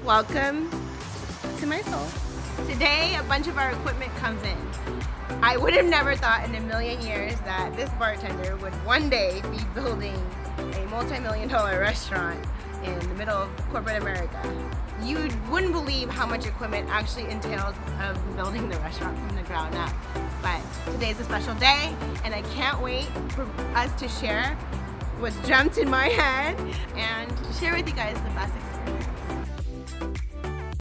Welcome to my soul. Today, a bunch of our equipment comes in. I would have never thought in a million years that this bartender would one day be building a multi-million-dollar restaurant in the middle of corporate America. You wouldn't believe how much equipment actually entails of building the restaurant from the ground up. But today's a special day, and I can't wait for us to share what's jumped in my head and share with you guys the best experience.